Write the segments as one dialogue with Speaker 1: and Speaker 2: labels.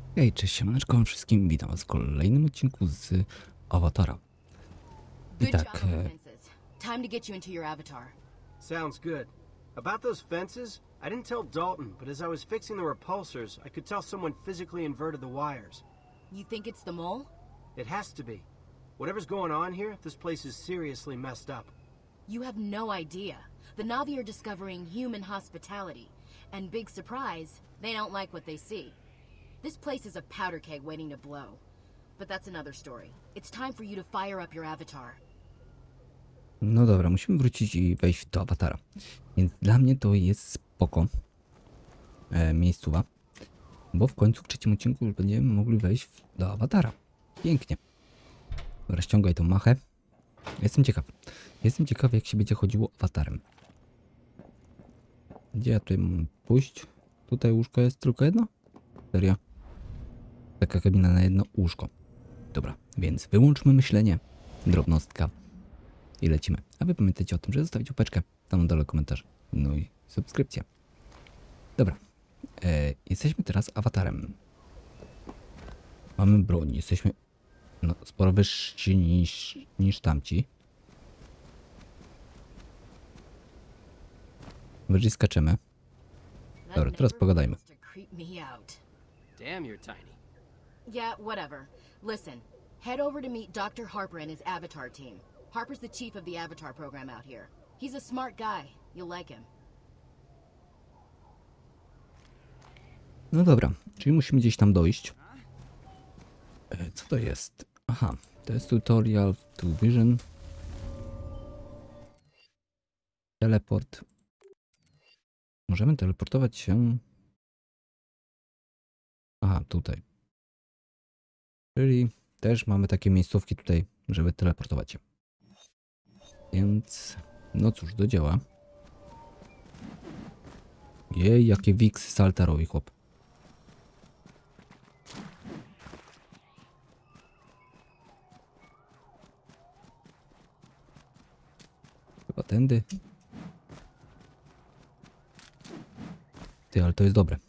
Speaker 1: Hej, cześć, siemaneczko wszystkim, witam was w kolejnym odcinku z Awatara. I
Speaker 2: Good job
Speaker 1: tak,
Speaker 2: on the fences. Time to get you into your avatar.
Speaker 3: Sounds good. About those fences, I didn't tell Dalton, but as I was fixing the repulsors, I could tell someone physically inverted the wires.
Speaker 2: You think it's the mole?
Speaker 3: It has to be. Whatever's going on here, this place is seriously messed up.
Speaker 2: You have no idea. The Na'vi are discovering human hospitality. And big surprise, they don't like what they see. This place is a powder keg waiting to blow. But that's another story. It's time for you to fire up your avatar.
Speaker 1: no dobra, musimy wrócić i wejść do Awatara. Więc dla mnie to jest spoko miejscowa, bo w końcu w trzecim odcinku już będziemy mogli wejść do Awatara. Pięknie. Dobra, ściągaj tą machę. Jestem ciekaw jak się będzie chodziło Awatarem. Gdzie ja tutaj mam pójść? Tutaj łóżko jest tylko jedno? Serio? Taka kabina na jedno łóżko. Dobra, więc wyłączmy myślenie. Drobnostka. I lecimy. A wy pamiętajcie o tym, że zostawić łapeczkę, tam na dole komentarz. No i subskrypcja. Dobra. Jesteśmy teraz awatarem. Mamy broń. Jesteśmy no, sporo wyżsi niż tamci. Wyżej skaczemy. Dobra, teraz pogadajmy.
Speaker 3: Damn, you're tiny.
Speaker 2: Yeah, whatever. Listen, head over to meet Dr. Harper and his avatar team. Harper's the chief of the avatar program out here. He's a smart guy. You'll like him.
Speaker 1: No dobra, czyli musimy gdzieś tam dojść. Co to jest? Aha, to jest tutorial to Vision. Teleport. Możemy teleportować się... Aha, tutaj. Czyli też mamy takie miejscówki tutaj, żeby teleportować się. Więc... no cóż, do dzieła. Jej, jakie wiksy saltarowi, chłop. Chyba tędy. Ty, ale to jest dobre.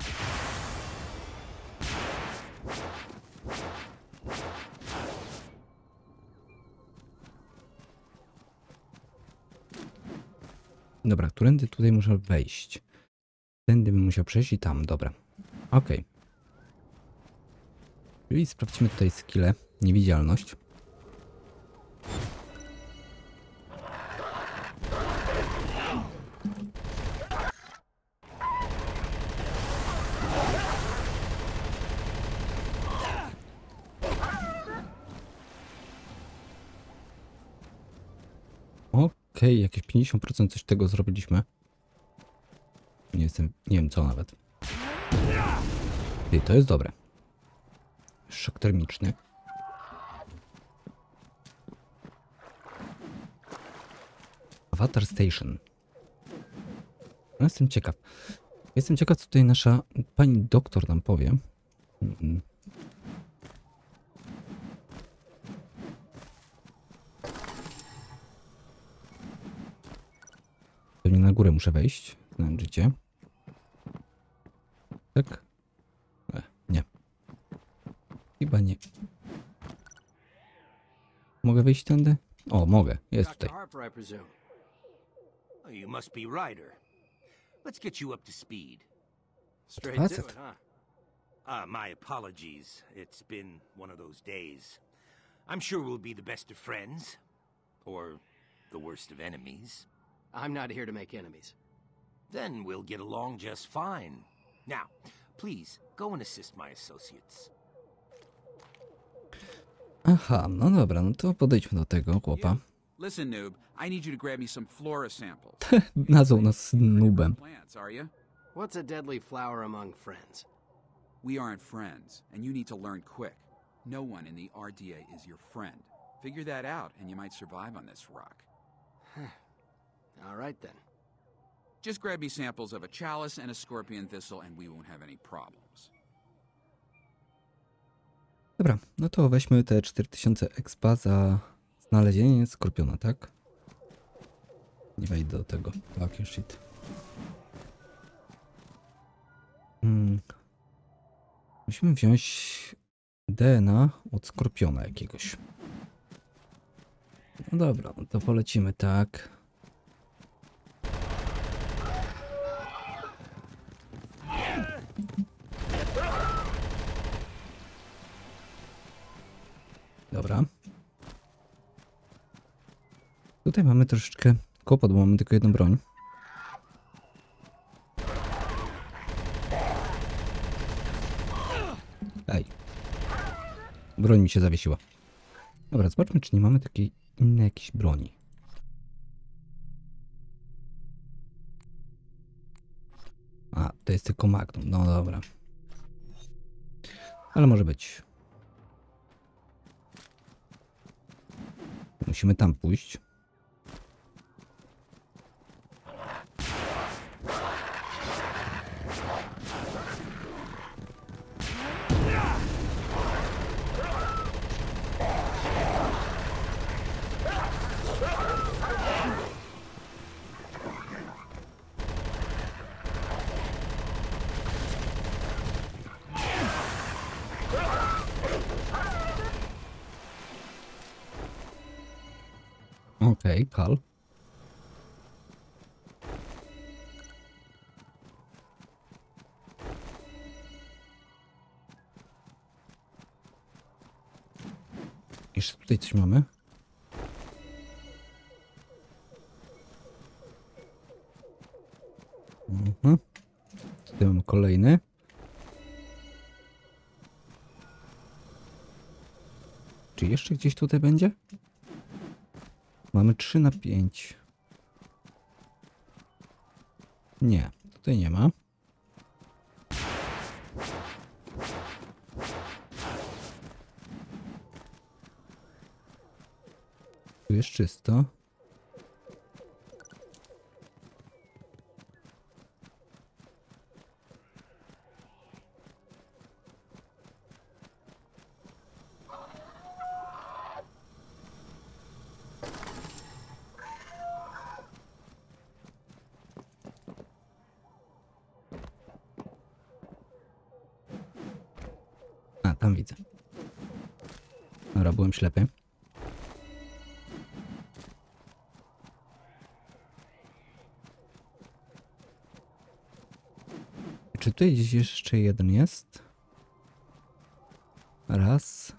Speaker 1: Dobra, którędy tutaj muszę wejść? Tędy bym musiał przejść i tam, dobra. Okej. Czyli sprawdźmy tutaj skille. Niewidzialność. Okej, jakieś 50% coś tego zrobiliśmy. Nie wiem co nawet. Ty, to jest dobre. Szok termiczny. Avatar Station. No, jestem ciekaw. Jestem ciekaw, co tutaj nasza pani doktor nam powie. Pewnie na górę muszę wejść. Na życie. Tak? Nie. Chyba nie. Mogę wyjść tędy? O, mogę. Jest
Speaker 3: Dr.
Speaker 1: tutaj.
Speaker 3: Harper, I presume. Oh, you must be Ryder. Let's get you up to speed. Straight to
Speaker 1: Facet.
Speaker 3: it, huh? My apologies. It's been one of those days. I'm sure we'll be the best of friends. Or the worst of enemies.
Speaker 4: I'm not here to make enemies.
Speaker 3: Then we'll get along just fine. Now, please, go and assist my associates.
Speaker 1: Aha, no dobra, no to podejdźmy do tego chłopa.
Speaker 5: Listen, noob, I need you to grab me some flora samples.
Speaker 1: Nazwał nas nubem.
Speaker 5: Plants, are you?
Speaker 4: What's a deadly flower among friends?
Speaker 5: We aren't friends, and you need to learn quick. No one in the RDA is your friend. Figure that out, and you might survive on this rock.
Speaker 4: All right then.
Speaker 5: Just grab me samples of a chalice and a scorpion thistle, and we won't have any problems.
Speaker 1: Dobra, no to weźmy te 4000 expa za znalezienie skorpiona, tak? Nie wejdę do tego. Fucking shit. Musimy wziąć DNA od skorpiona jakiegoś. No dobra, no to polecimy tak. Dobra. Tutaj mamy troszeczkę kłopot, bo mamy tylko jedną broń. Ej. Broń mi się zawiesiła. Dobra, zobaczmy, czy nie mamy takiej innej jakiejś broni. A, to jest tylko Magnum. No dobra. Ale może być. Musimy tam pójść. Okej, Kal. Jeszcze tutaj coś mamy. Tutaj mamy kolejny. Czy jeszcze gdzieś tutaj będzie? Mamy 3 na 5. Nie, tutaj nie ma. Tu jest czysto. A, tam widzę. Dobra, byłem ślepy. Czy tutaj gdzieś jeszcze jeden jest? Raz.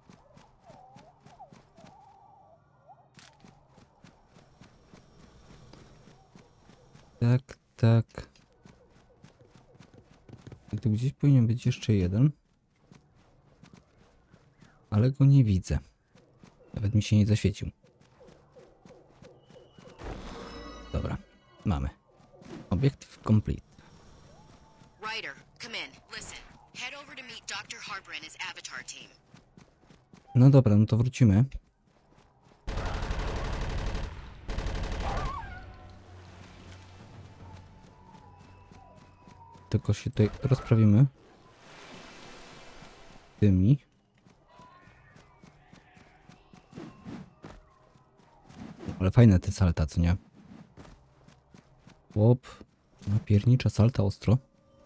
Speaker 1: Tak, tak. I tu gdzieś powinien być jeszcze jeden. Ale go nie widzę. Nawet mi się nie zaświecił. Dobra, mamy. Obiektyw complete.
Speaker 2: Ryder, come in. Listen. Head over to meet Dr. Harper and his Avatar team.
Speaker 1: No dobra, no to wrócimy. Tylko się tutaj rozprawimy. Tymi. Ale fajne te salta, co nie? Łop. No, piernicza salta ostro.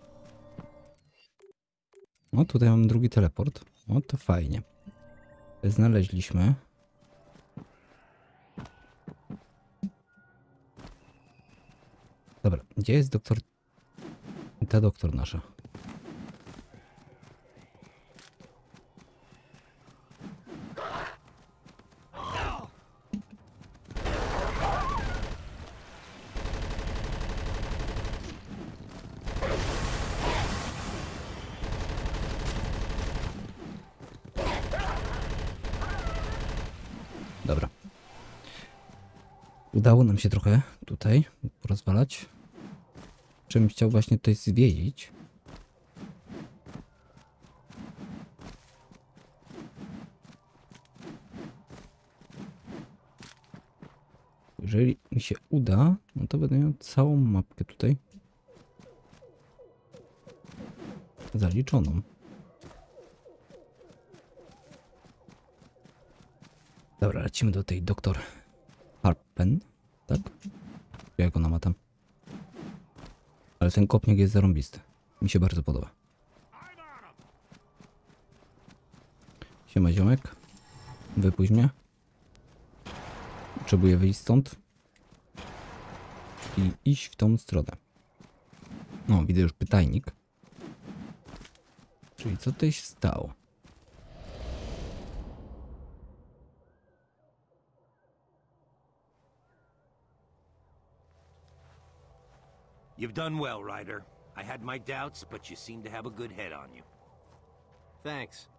Speaker 1: O, tutaj mamy drugi teleport. O, to fajnie. Znaleźliśmy. Dobra, gdzie jest doktor? Ta doktor nasza. Dobra. Udało nam się trochę tutaj porozwalać. Czym chciał właśnie tutaj zwiedzić. Jeżeli mi się uda, no to będę miał całą mapkę tutaj zaliczoną. Dobra, lecimy do tej doktor Harpen, tak? Jak ona ma tam? Ale ten kopniak jest zarąbisty. Mi się bardzo podoba. Siema ziomek. Wypuść mnie. Potrzebuję wyjść stąd. I iść w tą stronę. No, widzę już pytajnik. Czyli co tutaj się stało?
Speaker 3: You've done well, Ryder. I had my doubts, but you seem to have a good head on you.
Speaker 4: Thanks.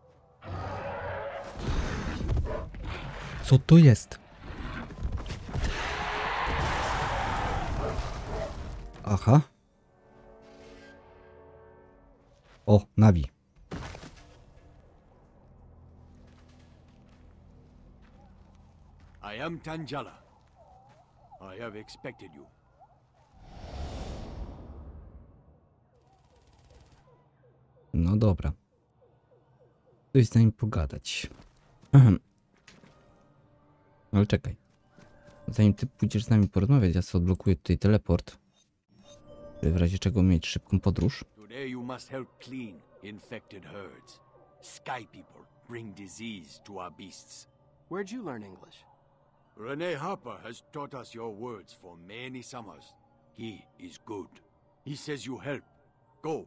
Speaker 1: Co to jest? Aha. O, Navi.
Speaker 6: I am Tanjala. I have expected you.
Speaker 1: No dobra. Coś z nami pogadać. Ale czekaj. Zanim ty pójdziesz z nami porozmawiać, ja sobie odblokuję tutaj teleport. Żeby w razie czego mieć szybką podróż.
Speaker 6: Today you must help clean infected herds. Sky people bring disease to our beasts.
Speaker 4: Where'd you learn English?
Speaker 6: Rene Harper has taught us your words for many summers. He is good. He says you help. Go.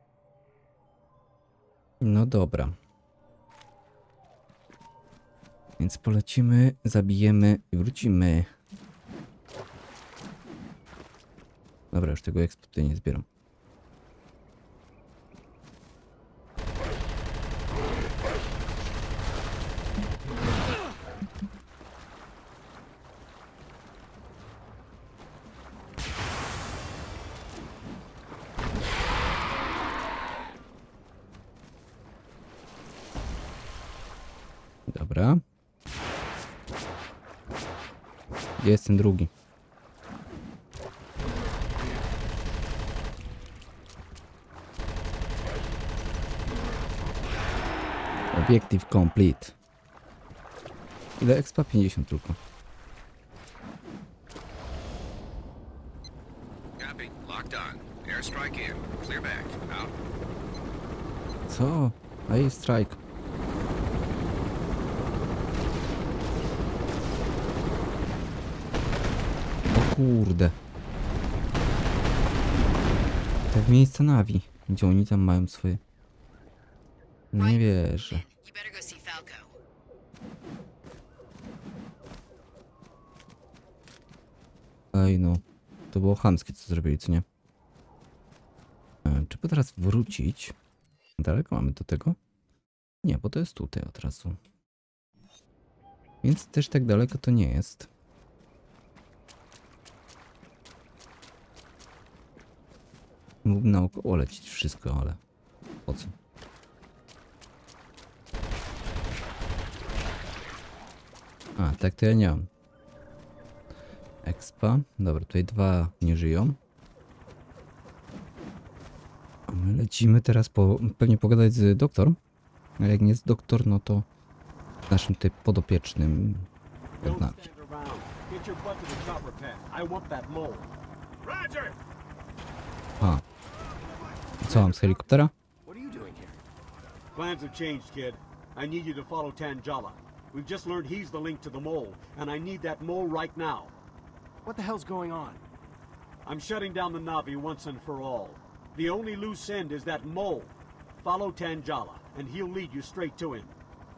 Speaker 1: No dobra. Więc polecimy, zabijemy i wrócimy. Dobra, już tego expo tutaj nie zbieram. Dobra. Gdzie jest ten drugi? Obiektyw complete. Ile expa? 50 tylko.
Speaker 7: Copy. Locked on. Airstrike in. Clear back. Out.
Speaker 1: Co? Air strike. O kurde. Te w miejsce Navi. Gdzie oni tam mają swoje... Nie wierzę.
Speaker 2: You better go see Falco.
Speaker 1: Ej no. To było chamskie co zrobili, co nie? Czy by teraz wrócić? Daleko mamy do tego? Nie, bo to jest tutaj od razu. Więc też tak daleko to nie jest. Mógłbym naokoło lecieć wszystko, ale po co? A, tak to ja nie mam. Expa. Dobra, tutaj dwa nie żyją. A my lecimy teraz pewnie pogadać z doktor. A jak nie z doktor, no to z naszym tutaj podopiecznym od nami. A. Co mam z helikoptera?
Speaker 4: What are you doing here?
Speaker 8: Plans have changed, kid. I need you to follow Tanjala. We've just learned he's the link to the mole, and I need that mole right now.
Speaker 4: What the hell's going on?
Speaker 8: I'm shutting down the Na'vi once and for all. The only loose end is that mole. Follow Tanjala, and he'll lead you straight to him.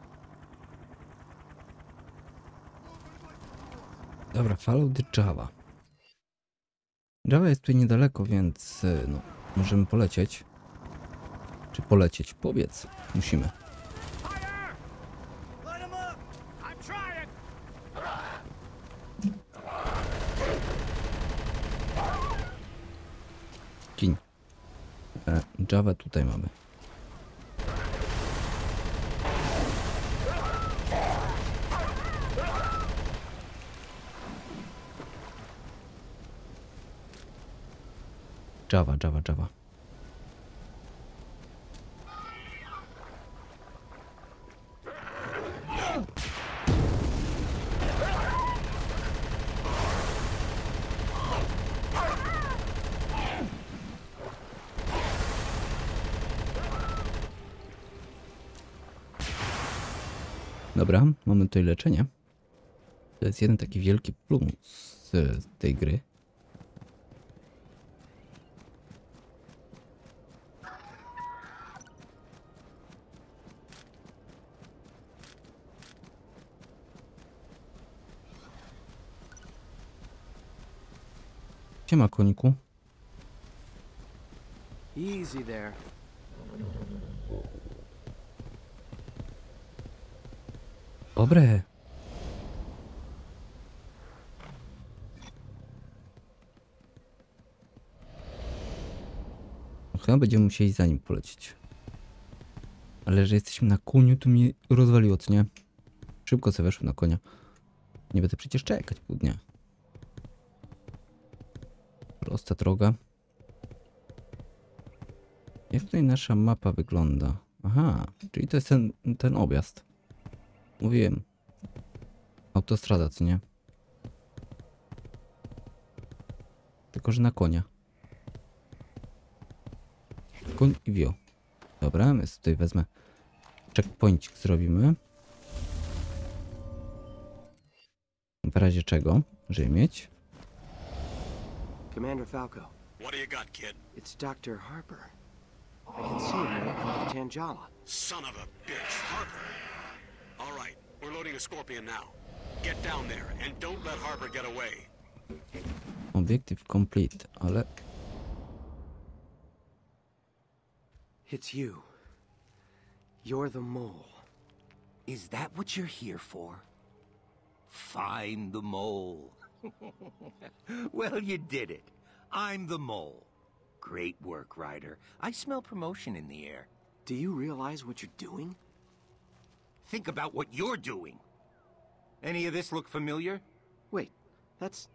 Speaker 1: Dobra, follow the Java. Java jest tutaj niedaleko, więc no, możemy polecieć. Czy polecieć? Powiedz. Musimy. Kiń. Java tutaj mamy. Java. Dobra, mamy tutaj leczenie. To jest jeden taki wielki plus z tej gry. Siema, koniku.
Speaker 4: Easy there.
Speaker 1: Dobre. Chyba będziemy musieli za nim polecieć. Ale że jesteśmy na koniu, to mnie rozwaliło, co nie? Szybko sobie weszłem na konia. Nie będę przecież czekać pół dnia. Prosta droga. Jak tutaj nasza mapa wygląda? Aha, czyli to jest ten objazd. Mówiłem. Autostrada, co nie? Tylko, że na konia. Koń i wio. Dobra, więc tutaj wezmę checkpointik zrobimy. W razie czego, żeby mieć.
Speaker 4: Commander Falco,
Speaker 6: What do you got, kid?
Speaker 4: it's Dr. Harper. I can see him right at Tangala.
Speaker 6: Son of a bitch, Harper. All right, we're loading a Scorpion now. Get down there and don't let Harper get away.
Speaker 1: Obiektyw complete, ale
Speaker 4: It's you. You're the mole.
Speaker 3: Is that what you're here for? Find the mole. Well, you did it. I'm the mole. Great work, Ryder. I smell promotion in the air.
Speaker 4: Do you realize what you're doing?
Speaker 3: Think about what you're doing. Any of this look familiar?
Speaker 4: Wait, that's...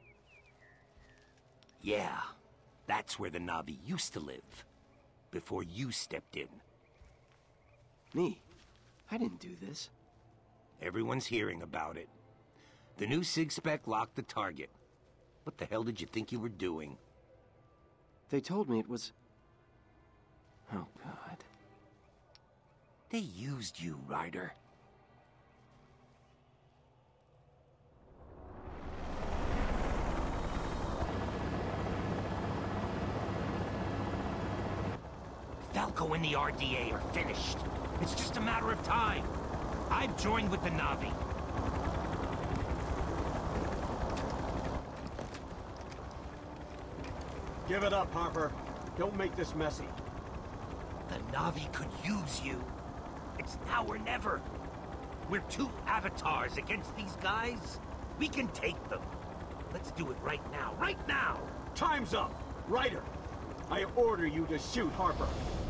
Speaker 3: Yeah, that's where the Na'vi used to live. Before you stepped in.
Speaker 4: me. I didn't do this.
Speaker 3: Everyone's hearing about it. The new SIG-Spec locked the target. What the hell did you think you were doing?
Speaker 4: They told me it was... Oh, God.
Speaker 3: They used you, Ryder. Falco and the RDA are finished. It's just a matter of time. I've joined with the Na'vi.
Speaker 8: Give it up, Harper. Don't make this messy.
Speaker 3: The Na'vi could use you. It's now or never. We're two avatars against these guys. We can take them. Let's do it right now. Right now!
Speaker 8: Time's up! Ryder! I order you to shoot Harper.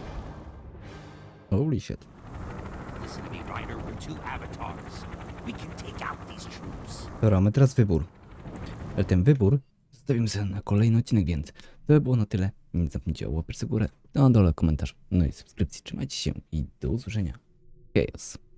Speaker 1: holy shit.
Speaker 3: Listen to me, Ryder. We're two avatars. We can take out these troops.
Speaker 1: Dobra, mamy teraz wybór. Ale ten wybór zostawimy sobie na kolejny odcinek, więc to by było na tyle. Nie zapomnijcie o łapce w górę, a na dole komentarz, no i subskrypcji. Trzymajcie się i do usłyszenia. Chaos.